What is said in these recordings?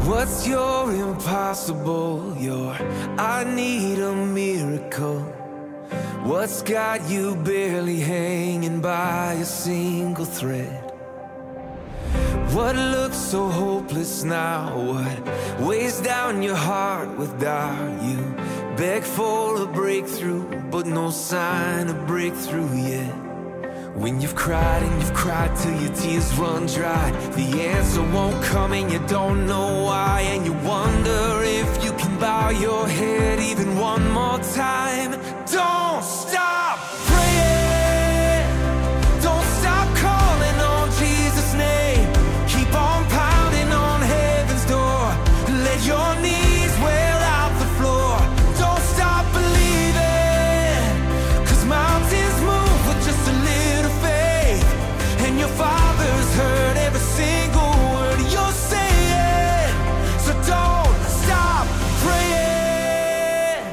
What's your impossible? Your I need a miracle. What's got you barely hanging by a single thread? What looks so hopeless now? What weighs down your heart with doubt? You beg for a breakthrough, but no sign of breakthrough yet. When you've cried and you've cried till your tears run dry, the answer won't come and you don't know why. And you wonder if you can bow your head even one more time. Don't stop praying. Don't stop calling on Jesus' name. Keep on pounding on heaven's door. Let your knees wear out the floor. Don't stop believing, 'cause mountains move with just a little faith. And your Father's heard every single word you're saying. So don't stop praying.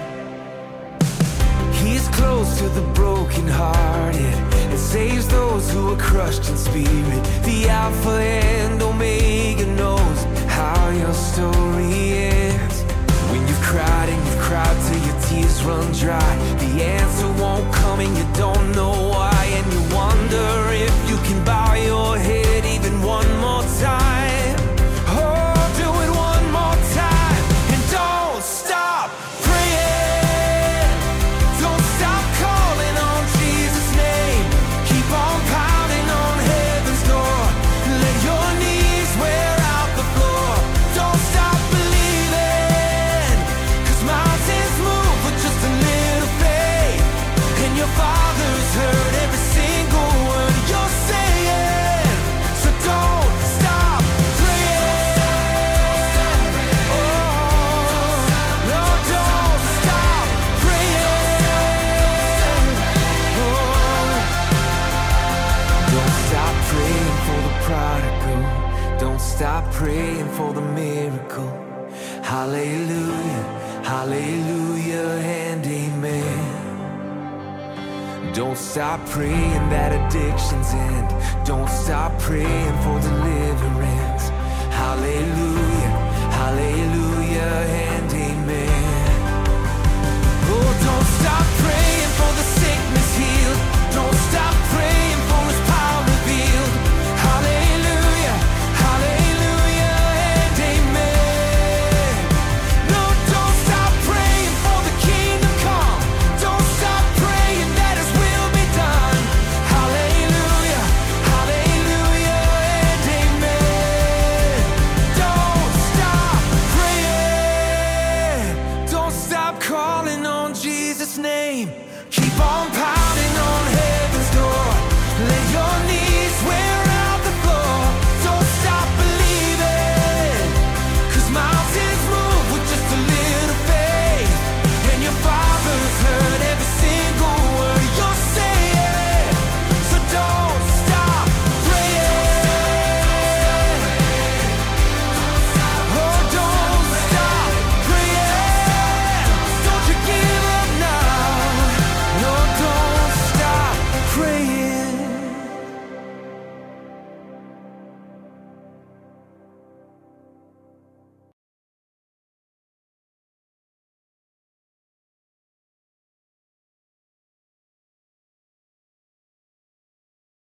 He's close to the brokenhearted and saves those who are crushed in spirit. The Alpha and Omega knows how your story ends. When you've cried and you've cried till your tears run dry, the answer won't come and you don't know why. And you wonder if you can bow your head even one more time. Oh, do it one more time. And don't stop praying. Don't stop calling on Jesus' name. Keep on pounding on heaven's door. Let your knees wear out the floor. Don't stop believing, 'cause mountains move with just a little faith. And your Father's heard every single word you're saying. So don't stop praying. Oh, no, don't stop praying. Oh, don't stop praying for the prodigal. Don't stop praying for the miracle. Hallelujah, hallelujah, and amen. Don't stop praying that addictions end. Don't stop praying for deliverance.